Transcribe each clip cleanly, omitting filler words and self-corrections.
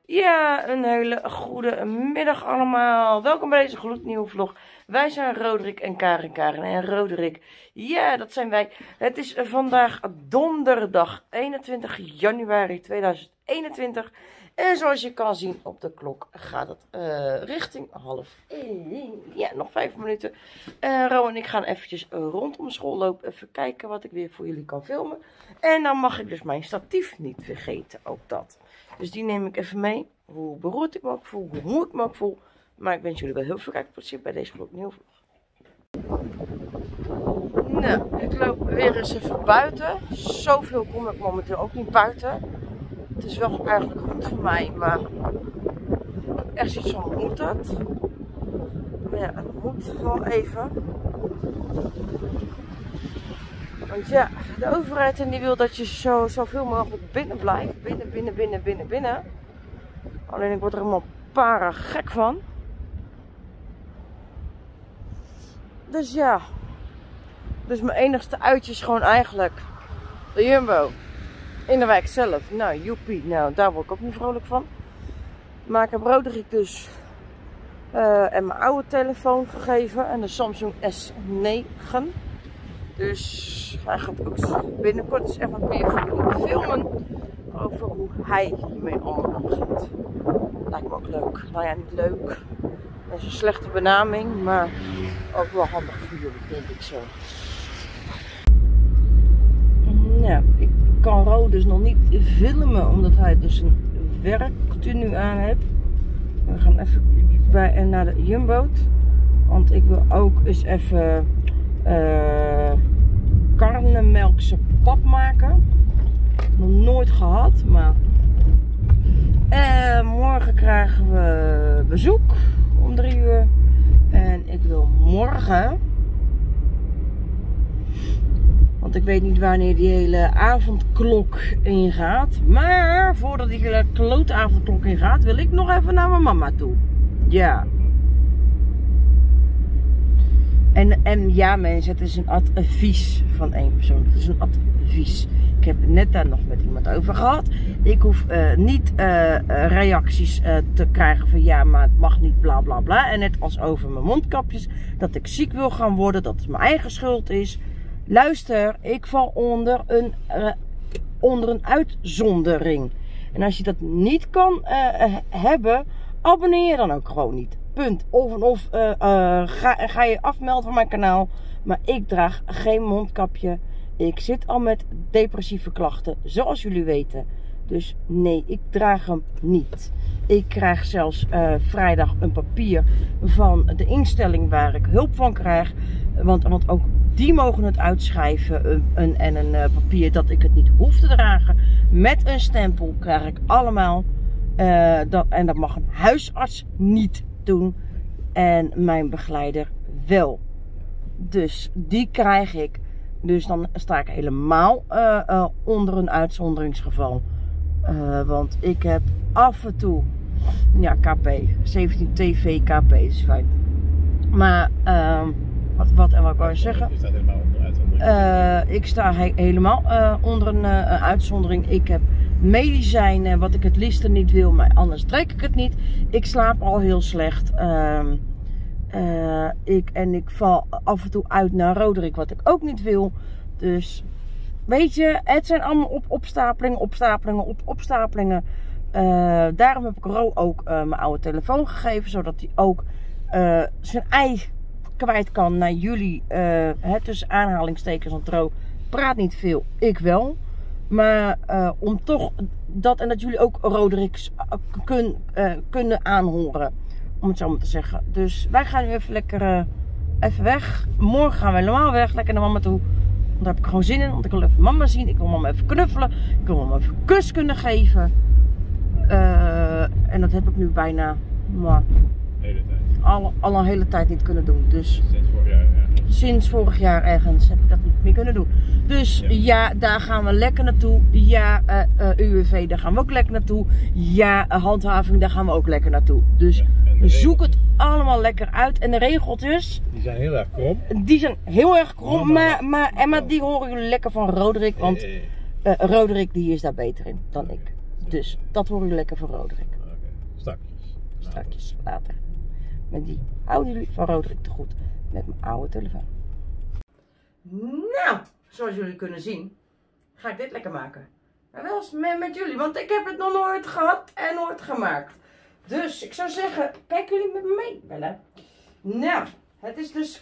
Ja, een hele goede middag allemaal. Welkom bij deze gloednieuwe vlog. Wij zijn Roderick en Karen. En Roderick, ja, dat zijn wij. Het is vandaag donderdag 21 januari 2021. En zoals je kan zien op de klok gaat het richting 12:30. Ja, nog 5 minuten. Ro en ik gaan eventjes rondom school lopen. Even kijken wat ik weer voor jullie kan filmen. En dan mag ik dus mijn statief niet vergeten. Ook dat. Dus die neem ik even mee. Hoe beroerd ik me ook voel. Hoe moe ik me ook voel. Maar ik wens jullie wel heel veel kijkplezier bij deze gloednieuwe vlog. Nou, ik loop weer eens even buiten. Zoveel kom ik momenteel ook niet buiten. Het is wel eigenlijk goed voor mij, maar echt iets van moet het. Maar ja, het moet wel even. Want ja, de overheid en die wil dat je zoveel mogelijk binnen blijft. Binnen. Alleen ik word er helemaal para gek van. Dus ja. Dus mijn enigste uitje is gewoon eigenlijk de Jumbo. In de wijk zelf. Nou, joepie. Nou, daar word ik ook niet vrolijk van. Maar ik heb Roderick dus en mijn oude telefoon gegeven. En de Samsung S9. Dus hij gaat ook binnenkort eens echt wat meer voor jullie filmen. Over hoe hij hiermee allemaal omgaat. Lijkt me ook leuk. Nou ja, niet leuk. Dat is een slechte benaming. Maar ook wel handig voor jullie, denk ik zo. Nou, ik kan Ro dus nog niet filmen, omdat hij dus een werktenu aan heeft. We gaan even naar de Jumbo. Want ik wil ook eens even karnemelkse pap maken. Nog nooit gehad, maar morgen krijgen we bezoek om 3 uur. En ik wil morgen, want ik weet niet wanneer die hele avondklok ingaat. Maar voordat die hele klote avondklok ingaat, wil ik nog even naar mijn mama toe. Ja. En ja mensen, het is een advies van één persoon. Het is een advies. Ik heb het net daar nog met iemand over gehad. Ik hoef niet reacties te krijgen van ja, maar het mag niet bla bla bla. En net als over mijn mondkapjes, dat ik ziek wil gaan worden, dat het mijn eigen schuld is. Luister, ik val onder een uitzondering. En als je dat niet kan hebben, abonneer je dan ook gewoon niet. Punt. Of ga je afmelden van mijn kanaal. Maar ik draag geen mondkapje. Ik zit al met depressieve klachten, zoals jullie weten. Dus nee, ik draag hem niet. Ik krijg zelfs vrijdag een papier van de instelling waar ik hulp van krijg. Want ook die mogen het uitschrijven. En een papier dat ik het niet hoef te dragen. Met een stempel krijg ik allemaal. En dat mag een huisarts niet doen. En mijn begeleider wel. Dus die krijg ik. Dus dan sta ik helemaal onder een uitzonderingsgeval. Want ik heb af en toe, ja, KP, 17 TV KP is fijn. Maar wat wou ik zeggen? Je staat helemaal onder uitzondering. Ik sta helemaal onder een uitzondering. Ik heb medicijnen wat ik het liefst niet wil, maar anders trek ik het niet. Ik slaap al heel slecht. Ik val af en toe uit naar Roderick, wat ik ook niet wil. Dus weet je, het zijn allemaal opstapelingen. Daarom heb ik Ro ook mijn oude telefoon gegeven, zodat hij ook zijn ei kwijt kan naar jullie. Tussen aanhalingstekens, want Ro praat niet veel, ik wel. Maar om toch dat jullie ook Roderick kunnen aanhoren. Om het zo maar te zeggen. Dus wij gaan nu even lekker even weg. Morgen gaan we helemaal weg. Lekker naar mama toe. Want daar heb ik gewoon zin in. Want ik wil even mama zien. Ik wil mama even knuffelen. Ik wil mama even een kus kunnen geven. En dat heb ik nu bijna Hele tijd. al een hele tijd niet kunnen doen. Dus Sinds vorig jaar. Ja. sinds vorig jaar ergens heb ik dat niet meer kunnen doen. Dus ja, daar gaan we lekker naartoe. Ja, UWV, daar gaan we ook lekker naartoe. Ja, handhaving, daar gaan we ook lekker naartoe. Dus zoek het allemaal lekker uit. En de regeltjes, die zijn heel erg krom. Die zijn heel erg krom. Maar die horen jullie lekker van Roderick. Want Roderick die is daar beter in dan ik. Dus dat horen jullie lekker van Roderick. Strakjes later. Met die houden jullie van Roderick te goed. Met mijn oude telefoon. Nou, zoals jullie kunnen zien, ga ik dit lekker maken. Maar wel eens met jullie, want ik heb het nog nooit gehad en nooit gemaakt. Dus ik zou zeggen, kijken jullie met me mee, Bella? Nou, het is dus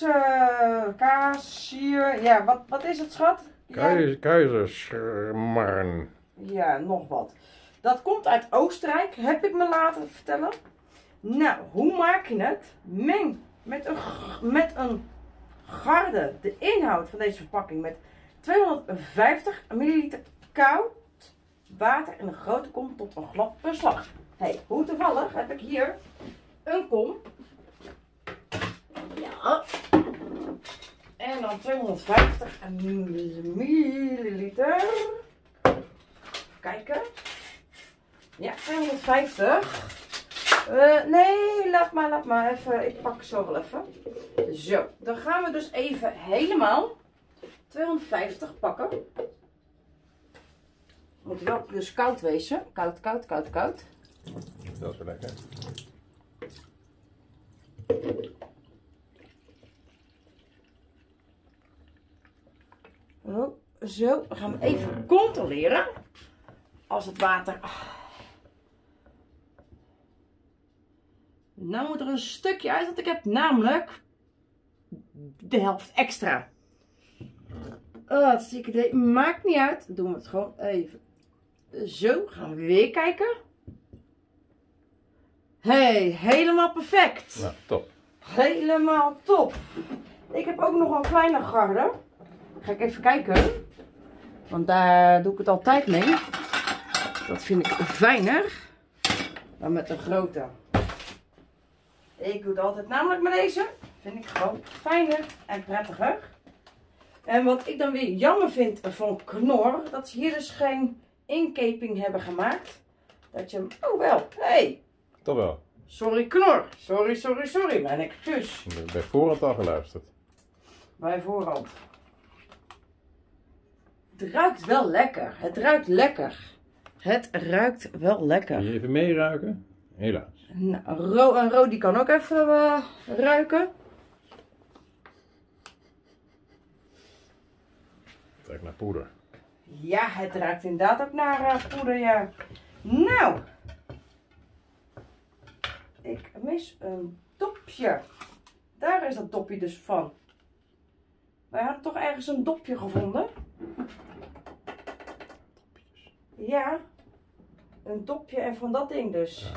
kaas hier. Ja, wat is het, schat? Keizersmarren. Ja, nog wat. Dat komt uit Oostenrijk, heb ik me laten vertellen. Nou, hoe maak je het? Meng met een garde de inhoud van deze verpakking met 250 ml koud water in een grote kom tot een glad beslag. Hey, hoe toevallig heb ik hier een kom. Ja. En dan 250 milliliter. Kijken. Ja, 250. Nee, laat maar even. Ik pak zo wel even. Zo, dan gaan we dus even helemaal 250 pakken. Moet wel dus koud wezen. Koud. Dat is wel lekker. Oh, zo, dan gaan we even controleren. Als het water... Nou moet er een stukje uit, want ik heb namelijk de helft extra. Het idee, maakt niet uit. Dan doen we het gewoon even. Zo, gaan we weer kijken. Hey, helemaal perfect. Nou, top. Helemaal top. Ik heb ook nog een kleine garde. Ga ik even kijken. Want daar doe ik het altijd mee. Dat vind ik fijner dan met een grote. Ik doe het altijd namelijk met deze. Vind ik gewoon fijner en prettiger. En wat ik dan weer jammer vind van Knorr. Dat ze hier dus geen inkeping hebben gemaakt. Dat je hem... Oh wel, hey. Toch wel. Sorry Knorr. Sorry. Mijn excuus. Ik heb bij voorhand al geluisterd. Bij voorhand. Het ruikt wel lekker. Het ruikt lekker. Het ruikt wel lekker. Kun je even meeruiken? Helaas. Nou, Ro die kan ook even ruiken. Het ruikt naar poeder. Ja, het ruikt inderdaad ook naar poeder, ja. Nou. Ik mis een dopje. Daar is dat dopje dus van. Wij hadden toch ergens een dopje gevonden? Ja. Een dopje en van dat ding dus.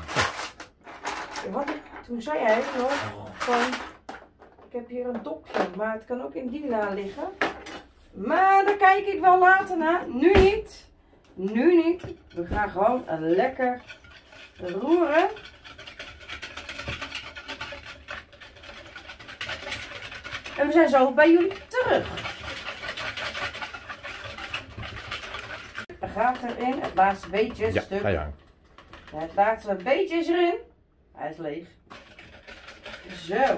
Toen zei hij nog van, ik heb hier een dopje, maar het kan ook in die la liggen. Maar daar kijk ik wel later naar. Nu niet. Nu niet. We gaan gewoon lekker roeren. En we zijn zo bij jullie terug. Er gaat erin, het laatste beetje Ja, stuk. ga je gang. Het laatste beetje is erin. Hij is leeg. Zo.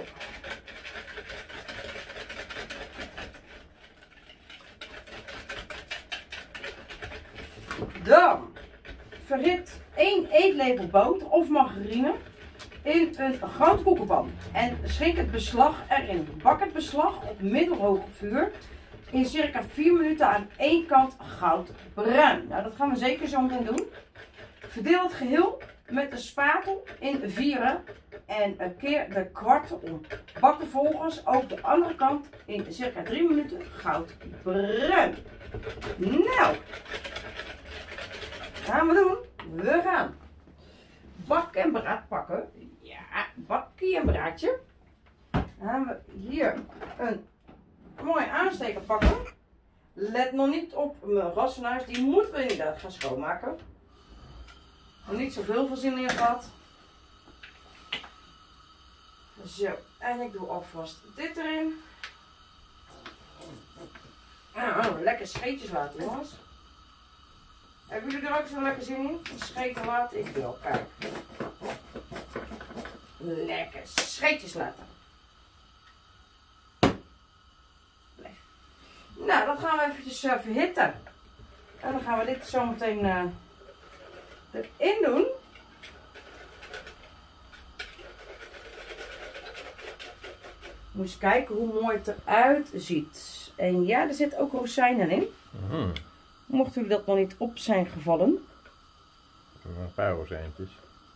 Dan verhit 1 eetlepel boter of margarine in een grote koekenpan. En schenk het beslag erin. Bak het beslag op middelhoog vuur in circa 4 minuten aan één kant goudbruin. Nou, dat gaan we zeker zo meteen doen. Verdeel het geheel met de spatel in vieren en keer de kwarten om. Bak vervolgens ook de andere kant in circa 3 minuten goudbruin. Nou, gaan we doen. We gaan bak en braad pakken. Ja, bakkie en braadje. Dan gaan we hier een mooi aansteker pakken. Let nog niet op mijn wassenaars. Die moeten we inderdaad gaan schoonmaken. Nog niet zoveel van zin in gehad. Zo, en ik doe alvast dit erin. Nou, lekker scheetjes laten, jongens. Hebben jullie er ook zo lekker zin in? Scheten laten? Ik wil. Kijk. Lekker scheetjes laten. Blijf. Nou, dat gaan we eventjes verhitten. En dan gaan we dit zo meteen erin doen. Moet eens kijken hoe mooi het eruit ziet. En ja, er zitten ook rozijnen in. Mochten jullie dat nog niet op zijn gevallen. Een paar rozijntjes.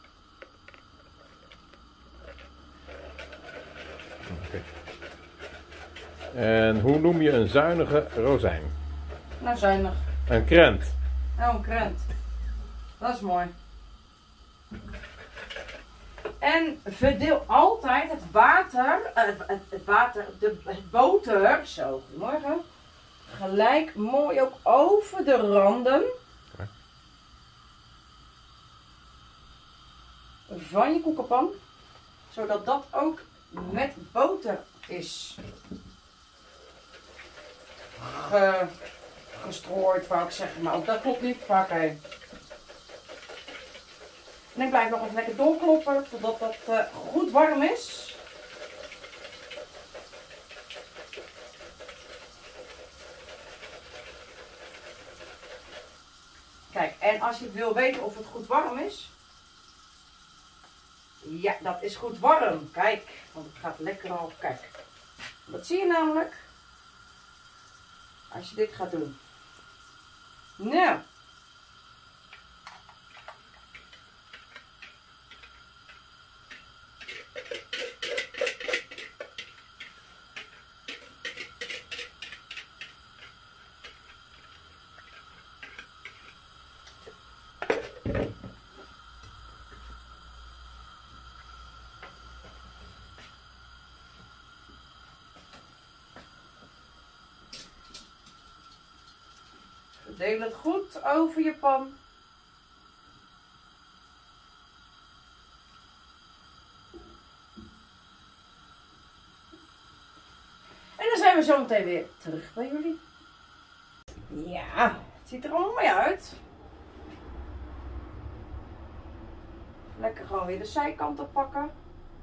Okay. En hoe noem je een zuinige rozijn? Nou, zuinig. Een krent. Oh, een krent. Dat is mooi. En verdeel altijd het water, het boter, zo, goedemorgen, gelijk mooi ook over de randen van je koekenpan, zodat dat ook met boter is gestrooid, wou ik zeggen, maar ook dat klopt niet, maar oké. En ik blijf nog even lekker doorkloppen totdat dat goed warm is. Kijk, en als je wil weten of het goed warm is. Ja, dat is goed warm. Kijk, want het gaat lekker al. Kijk, dat zie je namelijk. Als je dit gaat doen. Nou. Verdeel het goed over je pan. En dan zijn we zo meteen weer terug bij jullie. Ja, het ziet er allemaal mooi uit. Lekker gewoon weer de zijkanten pakken.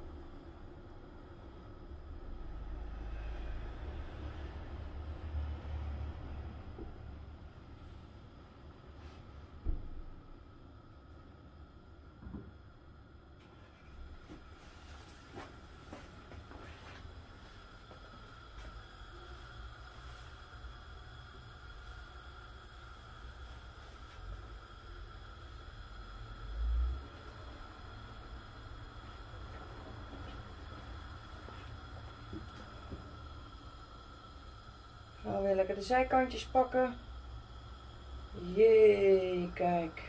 Gaan we weer lekker de zijkantjes pakken. Jee, kijk.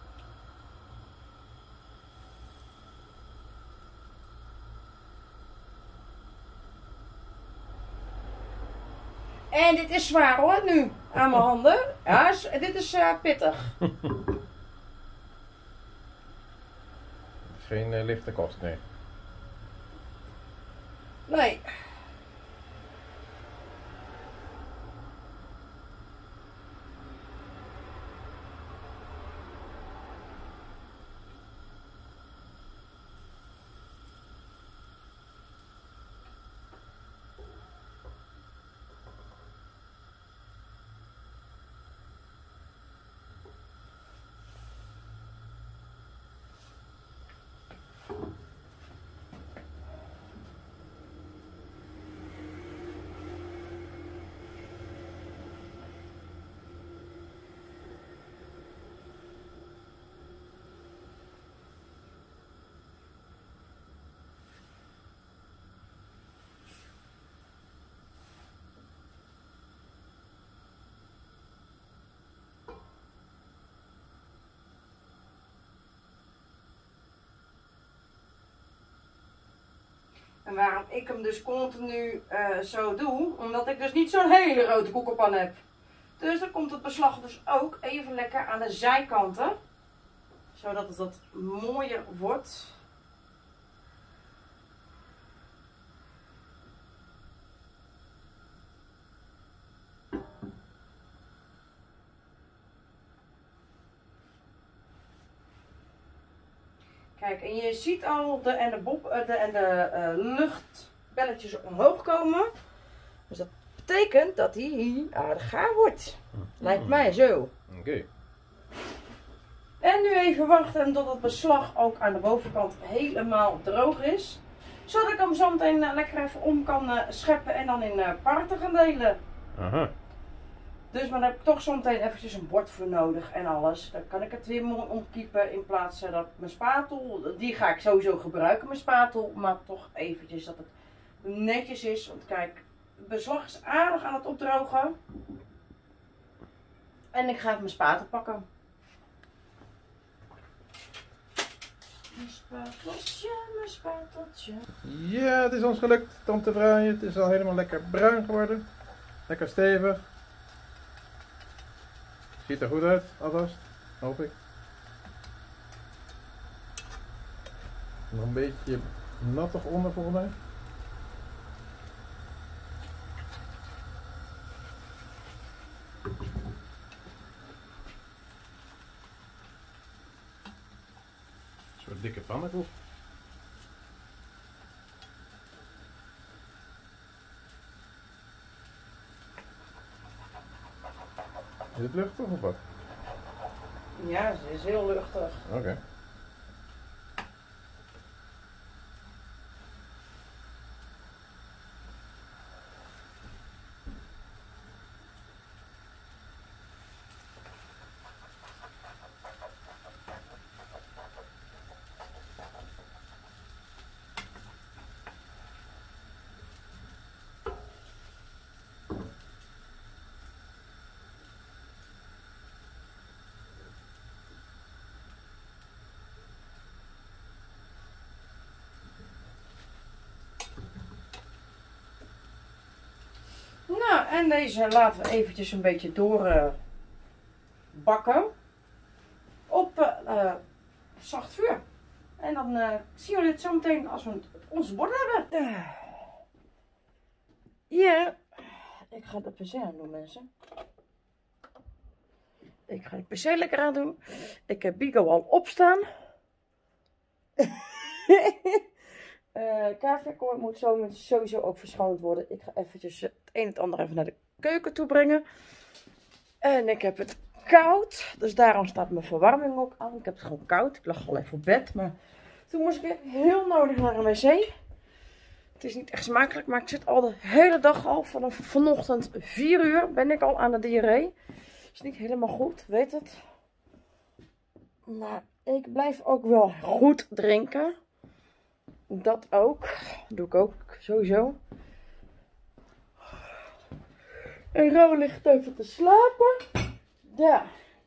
En dit is zwaar hoor, nu, aan mijn handen. Ja, dit is pittig. Geen lichte kost, nee. Nee. En waarom ik hem dus continu zo doe, omdat ik dus niet zo'n hele grote koekenpan heb. Dus dan komt het beslag dus ook even lekker aan de zijkanten. Zodat het wat mooier wordt. Kijk, en je ziet al de luchtbelletjes omhoog komen. Dus dat betekent dat hij aardig gaar wordt. Lijkt mij zo. Oké. En nu even wachten tot het beslag ook aan de bovenkant helemaal droog is. Zodat ik hem zo meteen lekker even om kan scheppen en dan in parten gaan delen. Aha. Dus maar daar heb ik toch zo meteen eventjes een bord voor nodig en alles. Dan kan ik het weer mooi omkiepen in plaats van dat mijn spatel, die ga ik sowieso gebruiken, mijn spatel. Maar toch eventjes dat het netjes is. Want kijk, het beslag is aardig aan het opdrogen. En ik ga even mijn spatel pakken. Mijn spateltje. Ja, het is ons gelukt om te fraaien. Het is al helemaal lekker bruin geworden. Lekker stevig. Ziet er goed uit, alvast. Hoop ik. Nog een beetje nattig onder volgens mij. Een soort dikke pannenkoek. Is het luchtig of wat? Ja, ze is heel luchtig. Oké. Nou, en deze laten we eventjes een beetje door bakken op zacht vuur. En dan zien jullie het zo meteen als we het op ons bord hebben. Ja, ik ga de pc aan doen, mensen. Ik ga de pc lekker aan doen. Ik heb Bigo al opstaan. Caviakooi moet sowieso ook verschoond worden. Ik ga eventjes het een en het ander even naar de keuken toe brengen. En ik heb het koud. Dus daarom staat mijn verwarming ook aan. Ik heb het gewoon koud. Ik lag al even op bed. Maar toen moest ik heel nodig naar een wc. Het is niet echt smakelijk. Maar ik zit al de hele dag al. Vanaf vanochtend 4 uur ben ik al aan de diarree. Is niet helemaal goed. Weet het. Maar ik blijf ook wel goed drinken. Dat ook. Doe ik ook sowieso. En Ro ligt even te slapen. Ja.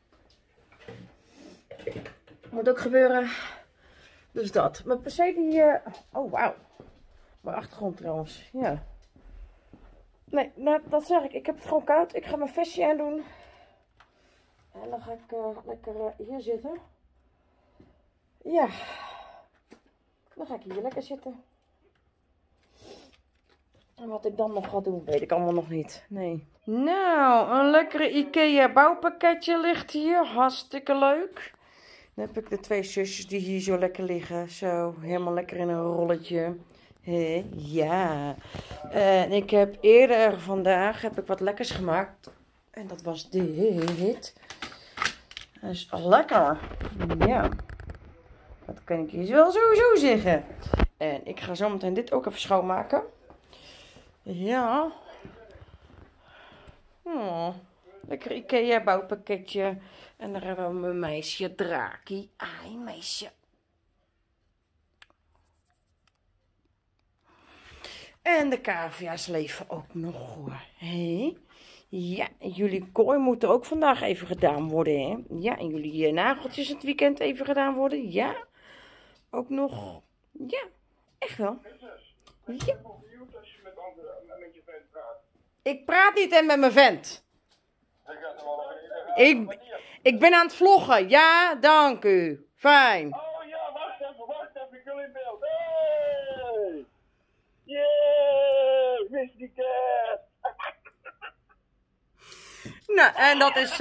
Moet ook gebeuren. Dus dat. Mijn PC die... Oh, wauw. Mijn achtergrond trouwens. Ja. Nee, nou, dat zeg ik. Ik heb het gewoon koud. Ik ga mijn vestje aandoen. En dan ga ik lekker hier zitten. Ja. Dan ga ik hier lekker zitten. En wat ik dan nog ga doen, weet ik allemaal nog niet. Nee. Nou, een lekkere IKEA bouwpakketje ligt hier. Hartstikke leuk. Dan heb ik de 2 zusjes die hier zo lekker liggen. Zo, helemaal lekker in een rolletje. Ja. En ik heb eerder vandaag wat lekkers gemaakt. En dat was dit. Dat is lekker. Ja. Dat kan ik je wel sowieso zeggen. En ik ga zo meteen dit ook even schoonmaken. Ja. Oh, lekker IKEA bouwpakketje. En daar hebben we mijn meisje Draki. Ai, meisje. En de cavia's leven ook nog hoor. Hé? Ja, en jullie kooi moet er ook vandaag even gedaan worden, hè? Ja, en jullie nageltjes het weekend even gedaan worden. Ja. Ook nog. Ja, echt wel. Ja. Ik praat niet met mijn vent. Ik ben aan het vloggen. Ja, dank u. Fijn. Oh ja, wacht even, ik wil in beeld. Hey! Yeah, Misty Cat. Nou, en dat is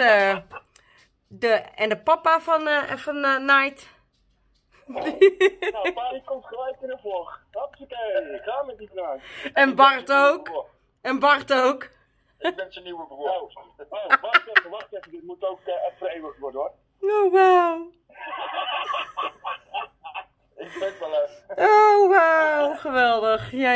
de papa van Night. Nou, pa die komt gelijk in de vlog. Hopsakee, ga met die vraag. En Bart ook. En Bart ook. Ik ben zijn nieuwe bewoner. Oh, wacht even, dit moet ook even vereeuwigd worden hoor. Oh, wauw. Ik ben wel even. Oh, wauw. geweldig. Ja.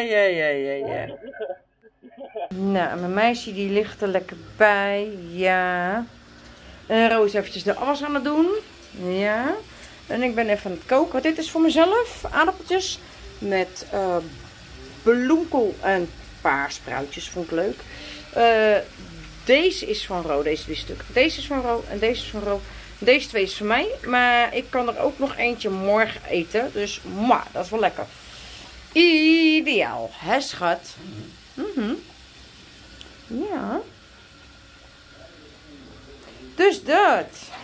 Nou, mijn meisje die ligt er lekker bij. Ja. En Roos eventjes de afwas aan het doen. Ja. En ik ben even aan het koken. Dit is voor mezelf. Aardappeltjes met bloemkool en paarspruitjes. Vond ik leuk. Deze is van Ro. Deze drie stukken. Deze is van Ro en deze is van Ro. Deze twee is van mij. Maar ik kan er ook nog eentje morgen eten. Dus dat is wel lekker. Ideaal. Hè, schat? Ja. Dus dat.